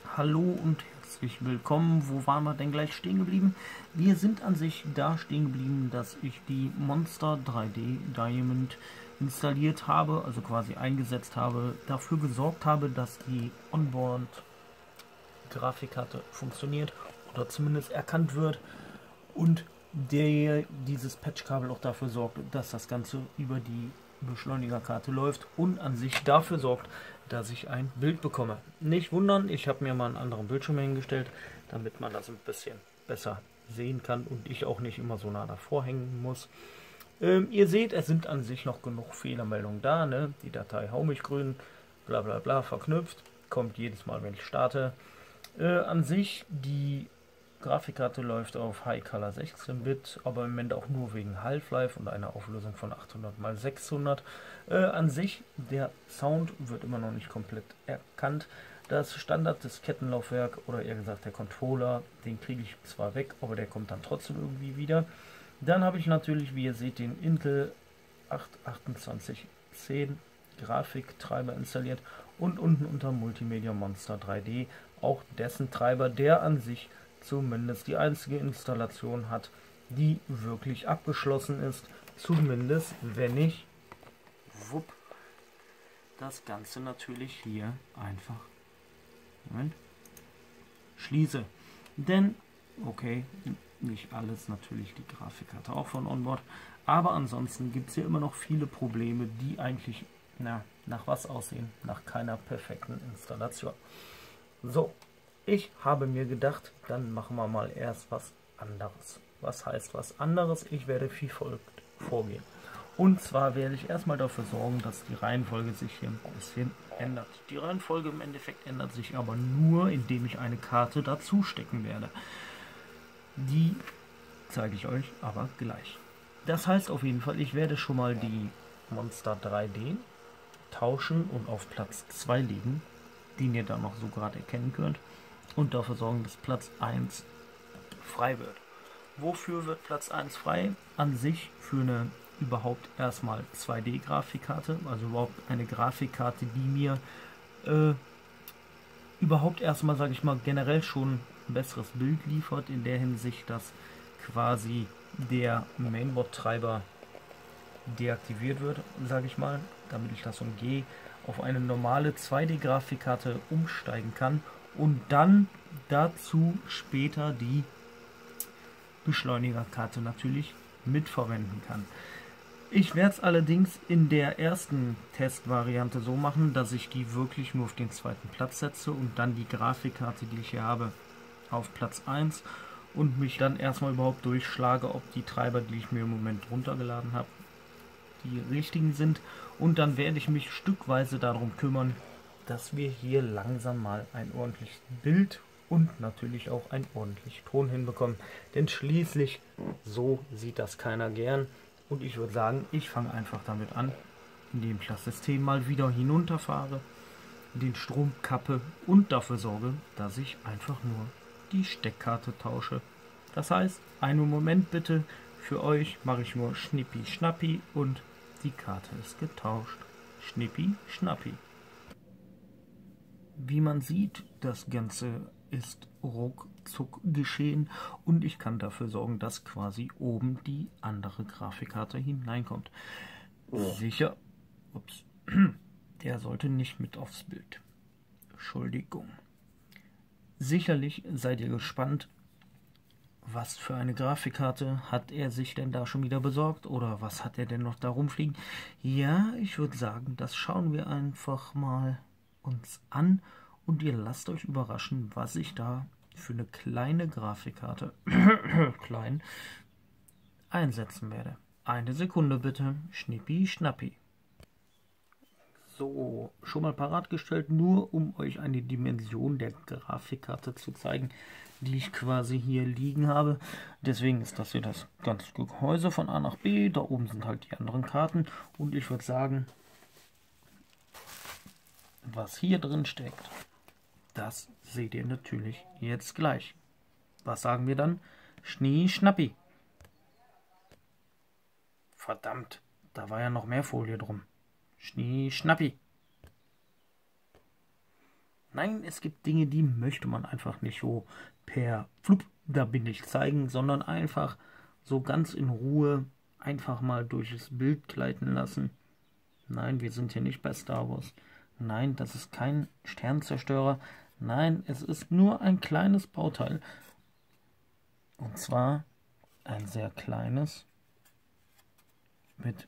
Hallo und herzlich willkommen. Wo waren wir denn gleich stehen geblieben? Wir sind an sich da stehen geblieben, dass ich die Monster 3D Diamond installiert habe, also quasi eingesetzt habe, dafür gesorgt habe, dass die Onboard-Grafikkarte funktioniert oder zumindest erkannt wird und dieses Patchkabel auch dafür sorgt, dass das Ganze über die Beschleunigerkarte läuft und an sich dafür sorgt, dass ich ein Bild bekomme. Nicht wundern, ich habe mir mal einen anderen Bildschirm hingestellt, damit man das ein bisschen besser sehen kann und ich auch nicht immer so nah davor hängen muss. Ihr seht, es sind an sich noch genug Fehlermeldungen da. Ne? Die Datei Haumichgrün, bla bla bla, verknüpft, kommt jedes Mal, wenn ich starte. An sich, die Grafikkarte läuft auf High Color 16-Bit, aber im Moment auch nur wegen Half-Life und einer Auflösung von 800 x 600. An sich, der Sound wird immer noch nicht komplett erkannt. Das Standard-Diskettenlaufwerk oder eher gesagt der Controller, den kriege ich zwar weg, aber der kommt dann trotzdem irgendwie wieder. Dann habe ich natürlich, wie ihr seht, den Intel 82810 Grafiktreiber installiert und unten unter Multimedia Monster 3D auch dessen Treiber, der an sich zumindest die einzige Installation hat, die wirklich abgeschlossen ist. Zumindest wenn ich das Ganze natürlich hier einfach schließe. Denn, okay, nicht alles natürlich die Grafikkarte auch von Onboard, aber ansonsten gibt es hier immer noch viele Probleme, die eigentlich nach was aussehen? Nach keiner perfekten Installation. So, ich habe mir gedacht, dann machen wir mal erst was anderes. Was heißt was anderes? Ich werde wie folgt vorgehen. Und zwar werde ich erstmal dafür sorgen, dass die Reihenfolge sich hier ein bisschen ändert. Die Reihenfolge im Endeffekt ändert sich aber nur, indem ich eine Karte dazu stecken werde. Die zeige ich euch aber gleich. Das heißt auf jeden Fall, ich werde schon mal die Monster 3D tauschen und auf Platz 2 legen, den ihr da noch so gerade erkennen könnt, und dafür sorgen, dass Platz 1 frei wird. Wofür wird Platz 1 frei? An sich für eine überhaupt erstmal 2D-Grafikkarte, also überhaupt eine Grafikkarte, die mir überhaupt erstmal, sage ich mal, generell schon ein besseres Bild liefert, in der Hinsicht, dass quasi der Mainboard-Treiber deaktiviert wird, sage ich mal, damit ich das umgehe, auf eine normale 2D-Grafikkarte umsteigen kann und dann dazu später die Beschleunigerkarte natürlich mitverwenden kann. Ich werde es allerdings in der ersten Testvariante so machen, dass ich die wirklich nur auf den zweiten Platz setze und dann die Grafikkarte, die ich hier habe, auf Platz 1 und mich dann erstmal überhaupt durchschlage, ob die Treiber, die ich mir im Moment runtergeladen habe, die richtigen sind, und dann werde ich mich stückweise darum kümmern, dass wir hier langsam mal ein ordentliches Bild und natürlich auch einen ordentlichen Ton hinbekommen, denn schließlich so sieht das keiner gern. Und ich würde sagen, ich fange einfach damit an, indem ich das System mal wieder hinunterfahre, den Strom kappe und dafür sorge, dass ich einfach nur die Steckkarte tausche. Das heißt, einen Moment bitte, für euch mache ich nur Schnippi Schnappi und die Karte ist getauscht. Schnippi Schnappi. Wie man sieht, das Ganze ist ruckzuck geschehen und ich kann dafür sorgen, dass quasi oben die andere Grafikkarte hineinkommt. Sicher, ups, der sollte nicht mit aufs Bild. Entschuldigung. Sicherlich seid ihr gespannt, was für eine Grafikkarte hat er sich denn da schon wieder besorgt oder was hat er denn noch da rumfliegen? Ja, ich würde sagen, das schauen wir einfach mal uns an und ihr lasst euch überraschen, was ich da für eine kleine Grafikkarte klein einsetzen werde. Eine Sekunde bitte. Schnippi Schnappi. So, schon mal parat gestellt, nur um euch eine Dimension der Grafikkarte zu zeigen, die ich quasi hier liegen habe. Deswegen ist das hier das ganze Gehäuse von A nach B. Da oben sind halt die anderen Karten. Und ich würde sagen, was hier drin steckt, das seht ihr natürlich jetzt gleich. Was sagen wir dann? Schnie Schnappi. Verdammt, da war ja noch mehr Folie drum. Schnie Schnappi. Nein, es gibt Dinge, die möchte man einfach nicht so per Flup, da bin ich zeigen, sondern einfach so ganz in Ruhe einfach mal durch das Bild gleiten lassen. Nein, wir sind hier nicht bei Star Wars. Nein, das ist kein Sternzerstörer. Nein, es ist nur ein kleines Bauteil. Und zwar ein sehr kleines mit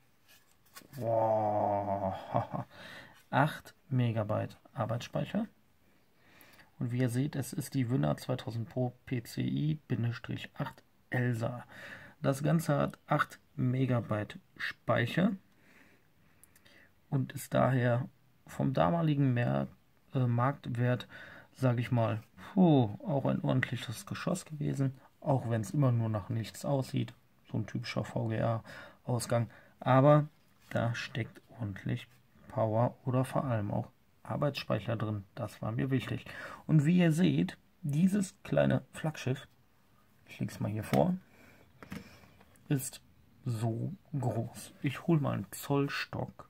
8 Megabyte Arbeitsspeicher. Und wie ihr seht, es ist die Winner 2000 Pro PCI-8 ELSA. Das Ganze hat 8 Megabyte Speicher und ist daher vom damaligen Marktwert, sage ich mal, auch ein ordentliches Geschoss gewesen, auch wenn es immer nur nach nichts aussieht, so ein typischer VGA-Ausgang, aber da steckt ordentlich Power oder vor allem auch Arbeitsspeicher drin, das war mir wichtig. Und wie ihr seht, dieses kleine Flaggschiff, ich lege es mal hier vor, ist so groß. Ich hole mal einen Zollstock.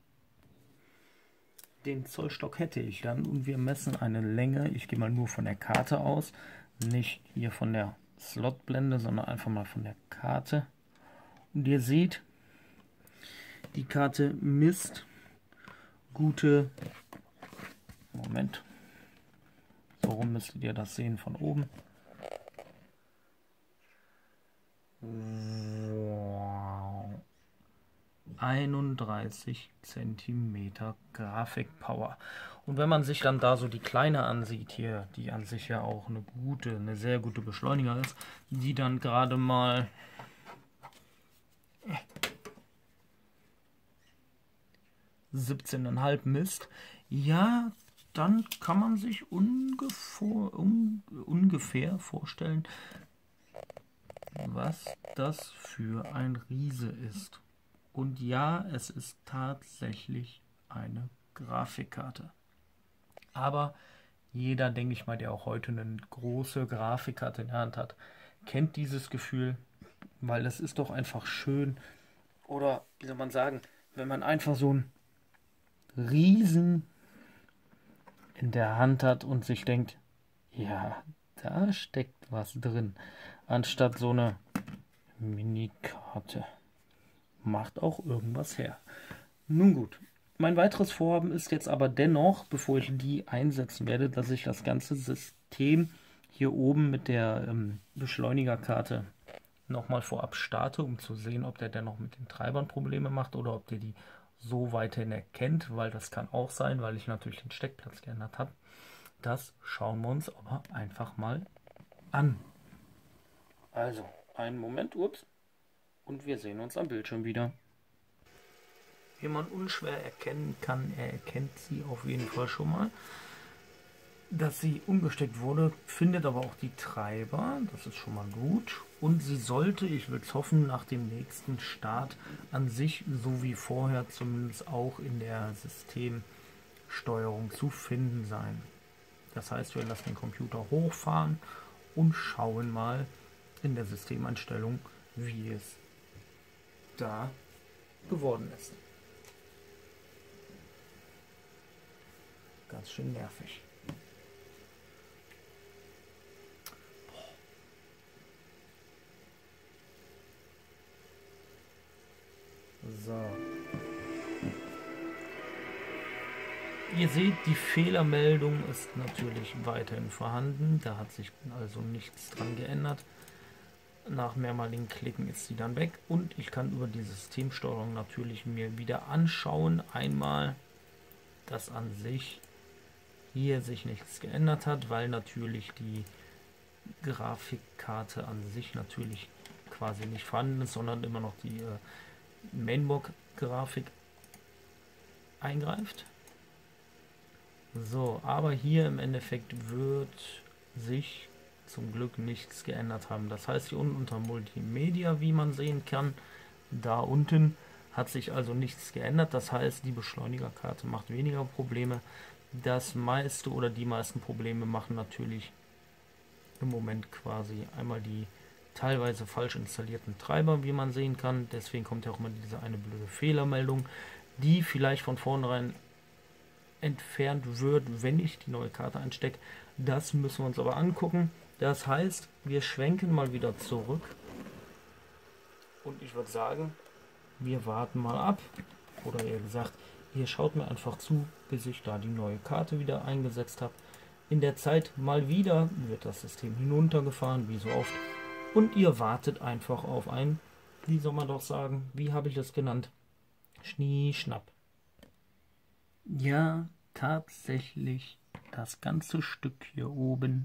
Den Zollstock hätte ich dann und wir messen eine Länge. Ich gehe mal nur von der Karte aus, nicht hier von der Slotblende, sondern einfach mal von der Karte. Und ihr seht, die Karte misst gute, Moment, so rum müsstet ihr das sehen von oben. 31 cm Grafikpower. Und wenn man sich dann da so die kleine ansieht hier, die an sich ja auch eine sehr gute Beschleuniger ist, die dann gerade mal 17,5 misst, ja, dann kann man sich ungefähr vorstellen, was das für ein Riese ist. Und ja, es ist tatsächlich eine Grafikkarte. Aber jeder, denke ich mal, der auch heute eine große Grafikkarte in der Hand hat, kennt dieses Gefühl, weil das ist doch einfach schön. Oder, wie soll man sagen, wenn man einfach so einen Riesen in der Hand hat und sich denkt, ja, da steckt was drin, anstatt so eine Minikarte. Macht auch irgendwas her. Nun gut, mein weiteres Vorhaben ist jetzt aber dennoch, bevor ich die einsetzen werde, dass ich das ganze System hier oben mit der Beschleunigerkarte nochmal vorab starte, um zu sehen, ob der dennoch mit den Treibern Probleme macht oder ob der die so weiterhin erkennt, weil das kann auch sein, weil ich natürlich den Steckplatz geändert habe. Das schauen wir uns aber einfach mal an. Also, einen Moment, ups, und wir sehen uns am Bildschirm wieder. Wie man unschwer erkennen kann, er erkennt sie auf jeden Fall schon mal, dass sie umgesteckt wurde, findet aber auch die Treiber, das ist schon mal gut. Und sie sollte, ich will es hoffen, nach dem nächsten Start an sich, so wie vorher, zumindest auch in der Systemsteuerung zu finden sein. Das heißt, wir lassen den Computer hochfahren und schauen mal in der Systemeinstellung, wie es da geworden ist. Ganz schön nervig. So. Ihr seht, die Fehlermeldung ist natürlich weiterhin vorhanden. Da hat sich also nichts dran geändert. Nach mehrmaligen Klicken ist sie dann weg. Und ich kann über die Systemsteuerung natürlich mir wieder anschauen. Einmal, dass an sich hier sich nichts geändert hat, weil natürlich die Grafikkarte an sich natürlich quasi nicht vorhanden ist, sondern immer noch die Mainboard-Grafik eingreift. So, aber hier im Endeffekt wird sich zum Glück nichts geändert haben. Das heißt, hier unten unter Multimedia, wie man sehen kann, da unten hat sich also nichts geändert. Das heißt, die Beschleunigerkarte macht weniger Probleme. Das meiste oder die meisten Probleme machen natürlich im Moment quasi einmal die teilweise falsch installierten Treiber, wie man sehen kann. Deswegen kommt ja auch immer diese eine blöde Fehlermeldung, die vielleicht von vornherein entfernt wird, wenn ich die neue Karte einstecke. Das müssen wir uns aber angucken. Das heißt, wir schwenken mal wieder zurück. Und ich würde sagen, wir warten mal ab. Oder eher gesagt, ihr schaut mir einfach zu, bis ich da die neue Karte wieder eingesetzt habe. In der Zeit mal wieder wird das System hinuntergefahren, wie so oft. Und ihr wartet einfach auf ein, wie soll man doch sagen, wie habe ich das genannt? Schnieschnapp. Ja, tatsächlich, das ganze Stück hier oben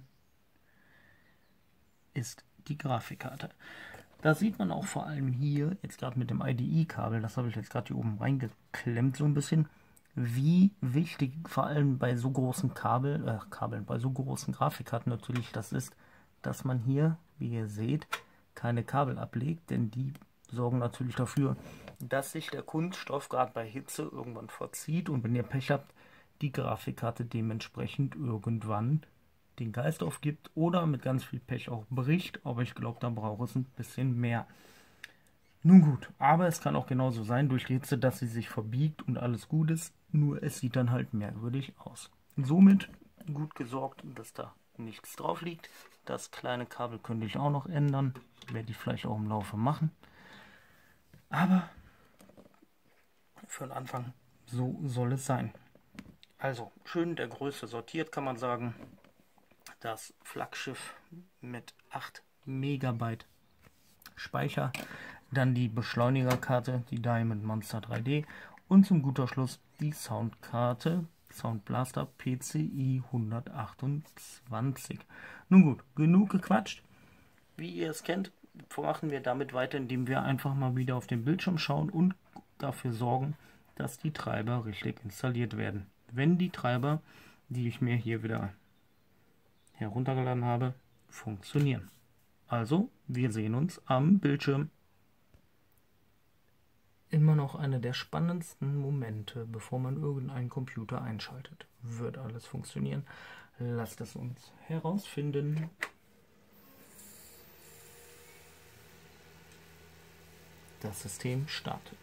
ist die Grafikkarte. Da sieht man auch vor allem hier, jetzt gerade mit dem IDE-Kabel, das habe ich jetzt gerade hier oben reingeklemmt so ein bisschen, wie wichtig vor allem bei so großen Kabeln, bei so großen Grafikkarten natürlich das ist, dass man hier, wie ihr seht, keine Kabel ablegt, denn die sorgen natürlich dafür, dass sich der Kunststoff gerade bei Hitze irgendwann verzieht und wenn ihr Pech habt, die Grafikkarte dementsprechend irgendwann den Geist aufgibt oder mit ganz viel Pech auch bricht, aber ich glaube, da braucht es ein bisschen mehr. Nun gut, aber es kann auch genauso sein durch die Hitze, dass sie sich verbiegt und alles gut ist, nur es sieht dann halt merkwürdig aus. Somit gut gesorgt, dass da nichts drauf liegt. Das kleine Kabel könnte ich auch noch ändern, werde ich vielleicht auch im Laufe machen. Aber für den Anfang, so soll es sein. Also schön der Größe sortiert, kann man sagen. Das Flaggschiff mit 8 MB Speicher, dann die Beschleunigerkarte, die Diamond Monster 3D und zum guter Schluss die Soundkarte Sound Blaster PCI 128. Nun gut, genug gequatscht. Wie ihr es kennt, machen wir damit weiter, indem wir einfach mal wieder auf den Bildschirm schauen und dafür sorgen, dass die Treiber richtig installiert werden. Wenn die Treiber, die ich mir hier wieder heruntergeladen habe, funktionieren. Also, wir sehen uns am Bildschirm. Immer noch einer der spannendsten Momente, bevor man irgendeinen Computer einschaltet. Wird alles funktionieren? Lasst es uns herausfinden. Das System startet.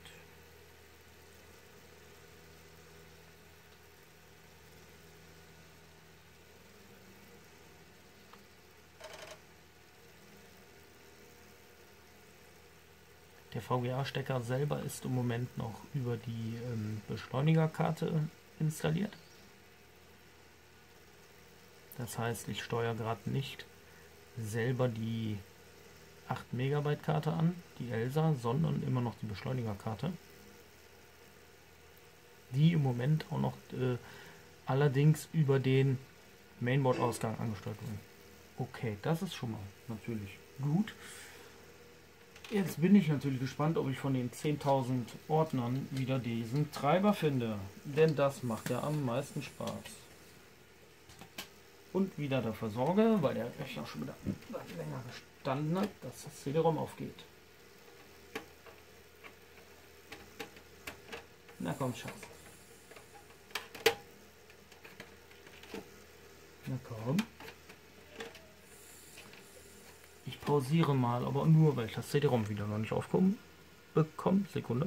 Der VGA-Stecker selber ist im Moment noch über die Beschleunigerkarte installiert. Das heißt, ich steuere gerade nicht selber die 8 MB Karte an, die ELSA, sondern immer noch die Beschleunigerkarte. Die im Moment auch noch allerdings über den Mainboard-Ausgang angesteuert wird. Okay, das ist schon mal natürlich gut. Jetzt bin ich natürlich gespannt, ob ich von den 10.000 Ordnern wieder diesen Treiber finde. Denn das macht ja am meisten Spaß. Und wieder dafür sorge, weil der Rechner schon wieder länger gestanden hat, dass das CD-ROM aufgeht. Na komm, Schatz. Na komm. Ich pausiere mal, aber nur, weil ich das CD-ROM wieder noch nicht aufbekomme. Sekunde.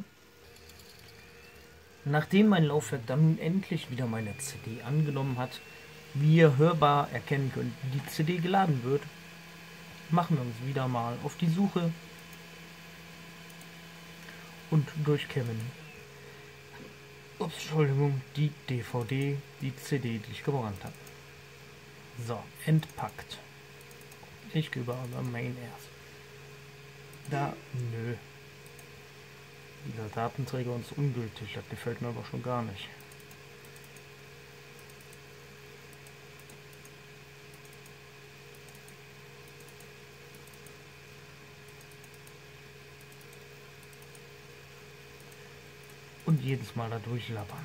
Nachdem mein Laufwerk dann nun endlich wieder meine CD angenommen hat, wie ihr hörbar erkennen könnt, die CD geladen wird, machen wir uns wieder mal auf die Suche und durchkämmen. Ups, Entschuldigung, die DVD, die CD, die ich gebrannt habe. So, entpackt. Ich gehe über Main erst. Da, nö. Dieser Datenträger ist ungültig, das gefällt mir aber schon gar nicht. Und jedes Mal da durchlappern.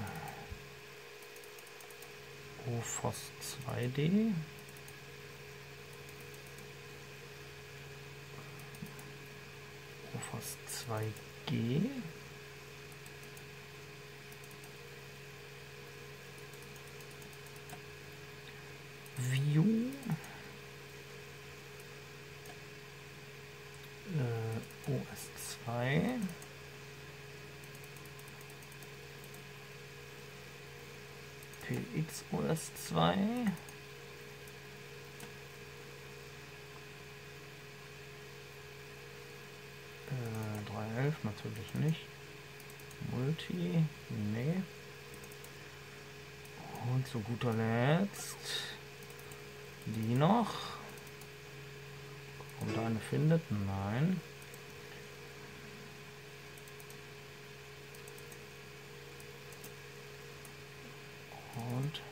OFOS 2D. OFOS 2G. View. OS 2. PXOS 2. 311 natürlich nicht. Multi, nee. Und zu guter Letzt die noch. Ob da eine findet? Nein. Und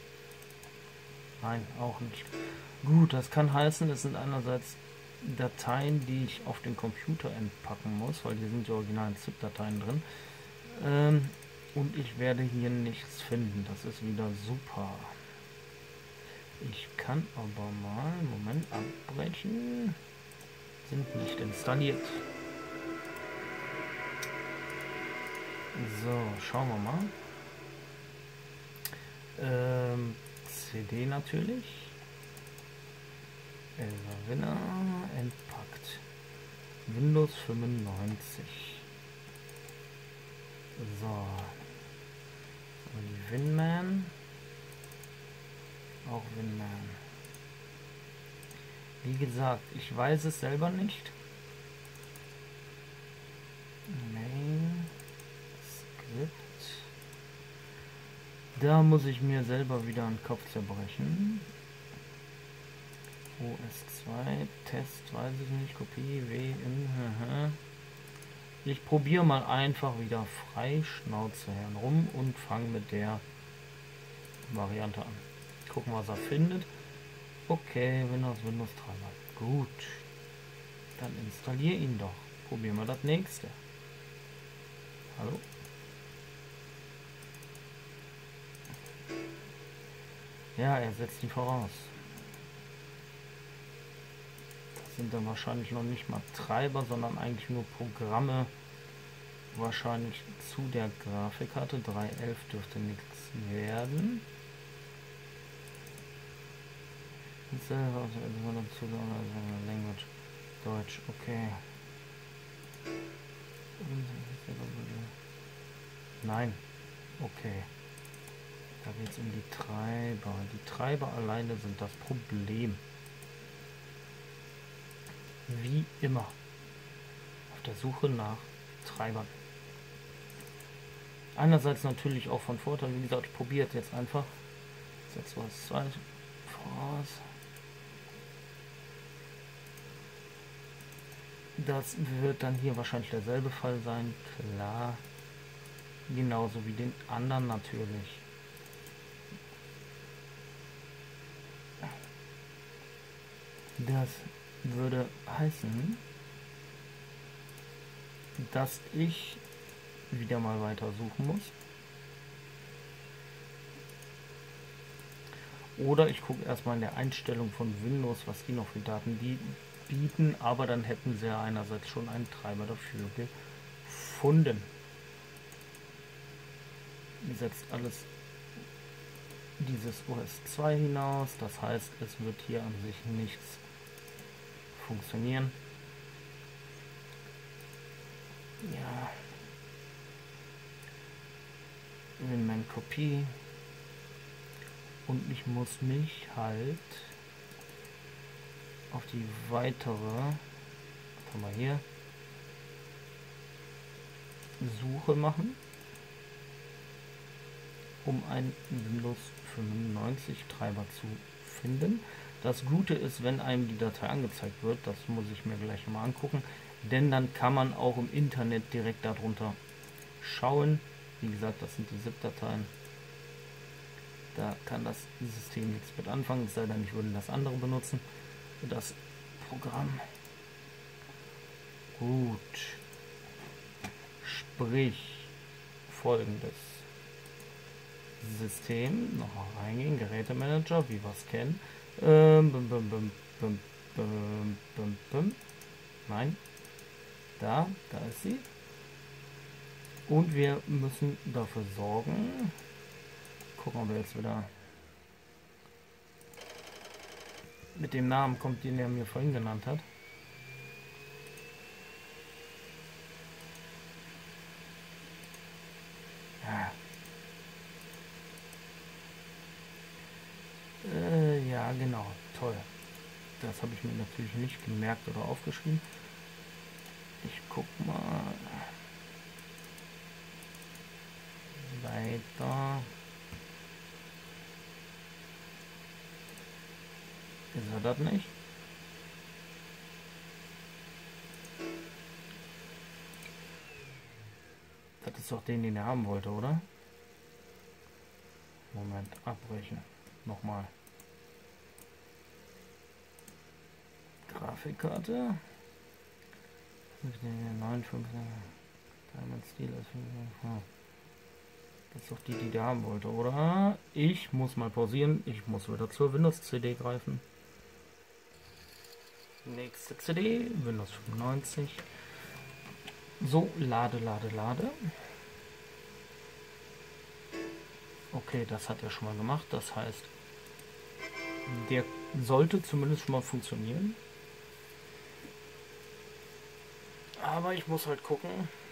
nein, auch nicht. Gut, das kann heißen, es sind einerseits Dateien, die ich auf den Computer entpacken muss, weil hier sind die originalen ZIP-Dateien drin. Und ich werde hier nichts finden. Das ist wieder super. Ich kann aber mal, Moment, abbrechen. Sind nicht installiert. So, schauen wir mal. CD natürlich. Winner entpackt. Windows 95. So. Die Winman. Auch Winman. Wie gesagt, ich weiß es selber nicht. Main. Script. Da muss ich mir selber wieder einen Kopf zerbrechen. OS2, Test, weiß ich nicht, Kopie, Ich probiere mal einfach wieder frei Schnauze herum und fange mit der Variante an. Gucken, was er findet. Okay, Windows Treiber. Gut. Dann installiere ihn doch. Probieren wir das nächste. Hallo? Ja, er setzt die voraus. Das sind dann wahrscheinlich noch nicht mal Treiber, sondern eigentlich nur Programme. Wahrscheinlich zu der Grafikkarte. 3.11 dürfte nichts werden. Language. Deutsch, okay. Nein. Okay. Da geht es um die Treiber. Die Treiber alleine sind das Problem. Wie immer. Auf der Suche nach Treibern. Einerseits natürlich auch von Vorteil. Wie gesagt, ich probiere jetzt einfach. 6 was 2 voraus. Das wird dann hier wahrscheinlich derselbe Fall sein. Klar. Genauso wie den anderen natürlich. Das würde heißen, dass ich wieder mal weiter suchen muss. Oder ich gucke erstmal in der Einstellung von Windows, was die noch für Daten bieten, aber dann hätten sie ja einerseits schon einen Treiber dafür gefunden. Setzt alles dieses OS 2 hinaus, das heißt, es wird hier an sich nichts funktionieren. Ja. Winman Kopie. Und ich muss mich halt auf die weitere, was haben wir hier, Suche machen, um einen Windows 95 Treiber zu finden. Das Gute ist, wenn einem die Datei angezeigt wird, das muss ich mir gleich mal angucken, denn dann kann man auch im Internet direkt darunter schauen. Wie gesagt, das sind die ZIP-Dateien. Da kann das System nichts mit anfangen, es sei denn, ich würde das andere benutzen. Das Programm. Gut. Sprich, folgendes. System, nochmal reingehen, Gerätemanager, wie wir es kennen. Nein. Da ist sie. Und wir müssen dafür sorgen. Gucken, ob er jetzt wieder mit dem Namen kommt, den er mir vorhin genannt hat. Ja. genau, toll. Das habe ich mir natürlich nicht gemerkt oder aufgeschrieben. Ich guck mal. Weiter. Ist er das nicht? Das ist doch den er haben wollte, oder? Moment, abbrechen. Nochmal. Grafikkarte. 59. Diamond Steel ist. Das ist doch die der haben wollte, oder? Ich muss mal pausieren. Ich muss wieder zur Windows CD greifen. Nächste CD, Windows 95. So, lade. Okay, das hat er schon mal gemacht. Das heißt, der sollte zumindest schon mal funktionieren. Aber ich muss halt gucken,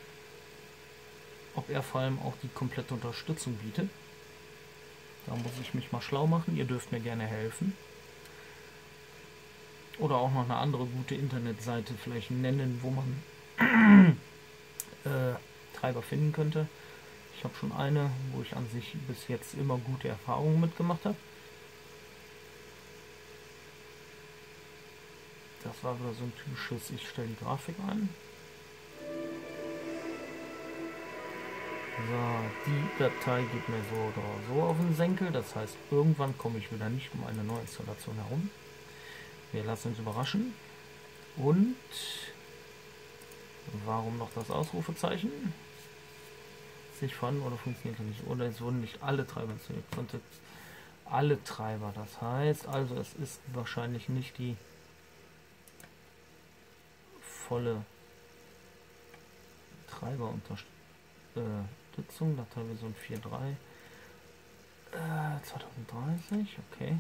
ob er vor allem auch die komplette Unterstützung bietet. Da muss ich mich mal schlau machen. Ihr dürft mir gerne helfen. Oder auch noch eine andere gute Internetseite vielleicht nennen, wo man Treiber finden könnte. Ich habe schon eine, wo ich an sich bis jetzt immer gute Erfahrungen mitgemacht habe. Das war wieder so ein typisches, ich stelle die Grafik ein. So, die Datei geht mir so oder so auf den Senkel. Das heißt, irgendwann komme ich wieder nicht um eine Neuinstallation herum. Wir lassen uns überraschen. Und warum noch das Ausrufezeichen? Nicht vorhanden oder funktioniert nicht. Oder es wurden nicht alle Treiber installiert. Alle Treiber. Das heißt, also es ist wahrscheinlich nicht die volle Treiberunterstützung. Dateiversion 4.3 2030, okay.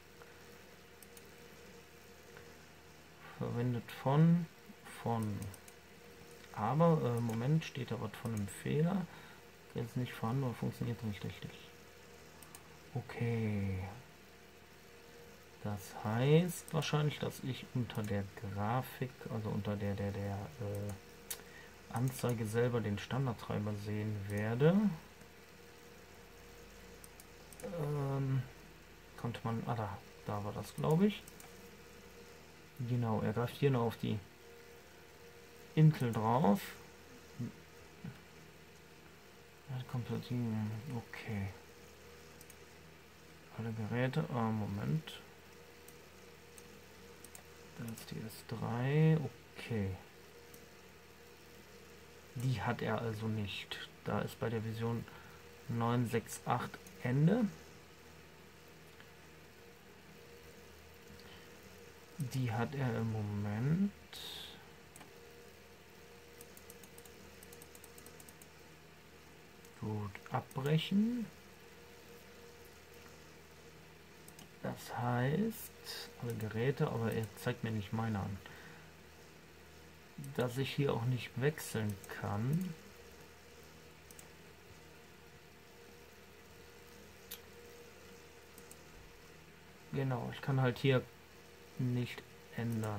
Verwendet von aber Moment, steht da was von einem Fehler. Jetzt nicht vorhanden oder funktioniert nicht richtig. Okay. Das heißt wahrscheinlich, dass ich unter der Grafik, also unter der Anzeige selber den Standardtreiber sehen werde. Konnte man, da war das, glaube ich. Genau, er greift hier noch auf die Intel drauf. Okay. Alle Geräte. Moment. Da ist die S3. Okay. Die hat er also nicht. Da ist bei der Version 9.6.8 Ende. Die hat er im Moment. Gut, abbrechen. Das heißt, alle Geräte, aber er zeigt mir nicht meine an. Dass ich hier auch nicht wechseln kann. Genau, ich kann halt hier nicht ändern.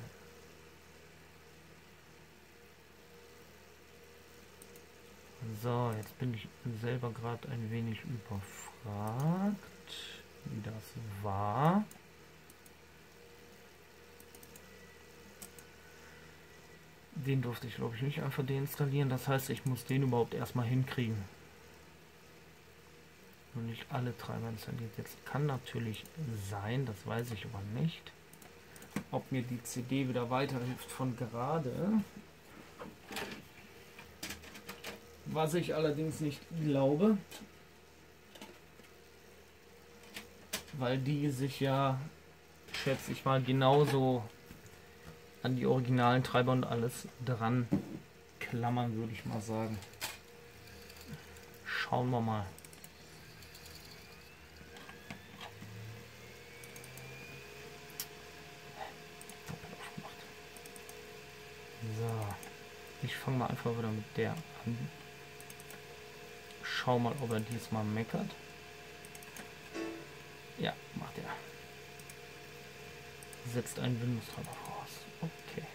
So, jetzt bin ich selber gerade ein wenig überfragt, wie das war. Den durfte ich, glaube ich, nicht einfach deinstallieren. Das heißt, ich muss den überhaupt erstmal hinkriegen. Und nicht alle Treiber installiert. Jetzt kann natürlich sein, das weiß ich aber nicht, ob mir die CD wieder weiterhilft von gerade. Was ich allerdings nicht glaube, weil die sich ja, schätze ich mal, genauso an die originalen Treiber und alles dran klammern, würde ich mal sagen. Schauen wir mal. So, ich fange mal einfach wieder mit der an. Schau mal, ob er diesmal meckert. Ja, macht er. setzt einen Windows-Treiber voraus. Okay.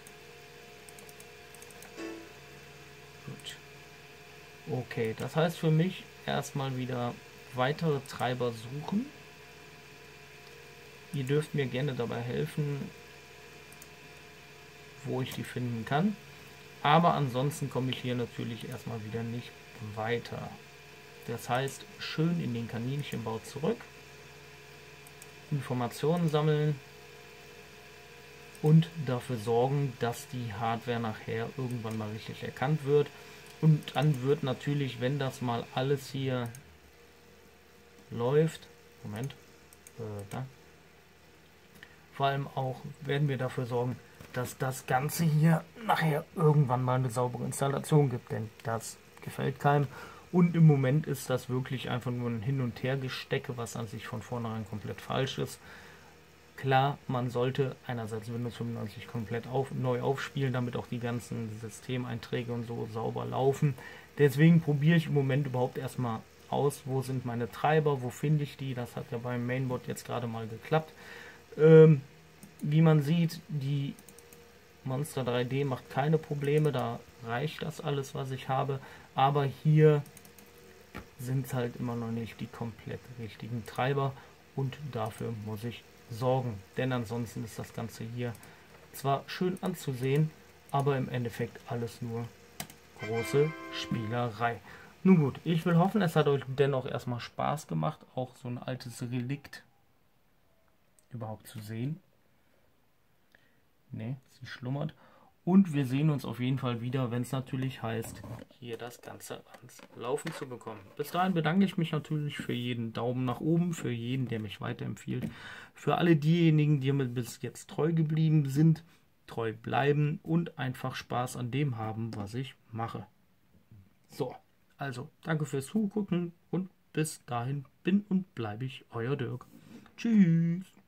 Gut. Okay, das heißt für mich erstmal wieder weitere Treiber suchen. Ihr dürft mir gerne dabei helfen, wo ich die finden kann. Aber ansonsten komme ich hier natürlich erstmal wieder nicht weiter. Das heißt, schön in den Kaninchenbau zurück, Informationen sammeln und dafür sorgen, dass die Hardware nachher irgendwann mal richtig erkannt wird. Und dann wird natürlich, wenn das mal alles hier läuft, Moment, da, vor allem auch werden wir dafür sorgen, dass das Ganze hier nachher irgendwann mal eine saubere Installation gibt, denn das gefällt keinem. Und im Moment ist das wirklich einfach nur ein Hin- und Hergestecke, was an sich von vornherein komplett falsch ist. Klar, man sollte einerseits Windows 95 komplett neu aufspielen, damit auch die ganzen Systemeinträge und so sauber laufen. Deswegen probiere ich im Moment überhaupt erstmal aus, wo sind meine Treiber, wo finde ich die. Das hat ja beim Mainboard jetzt gerade mal geklappt. Wie man sieht, die Monster 3D macht keine Probleme, da reicht das alles, was ich habe. Aber hier sind halt immer noch nicht die komplett richtigen Treiber und dafür muss ich sorgen. Denn ansonsten ist das Ganze hier zwar schön anzusehen, aber im Endeffekt alles nur große Spielerei. Nun gut, ich will hoffen, es hat euch dennoch erstmal Spaß gemacht, auch so ein altes Relikt überhaupt zu sehen. Ne, sie schlummert. Und wir sehen uns auf jeden Fall wieder, wenn es natürlich heißt, hier das Ganze ans Laufen zu bekommen. Bis dahin bedanke ich mich natürlich für jeden Daumen nach oben, für jeden, der mich weiterempfiehlt. Für alle diejenigen, die mir bis jetzt treu geblieben sind, treu bleiben und einfach Spaß an dem haben, was ich mache. So, also danke fürs Zugucken und bis dahin bin und bleibe ich euer Dirk. Tschüss.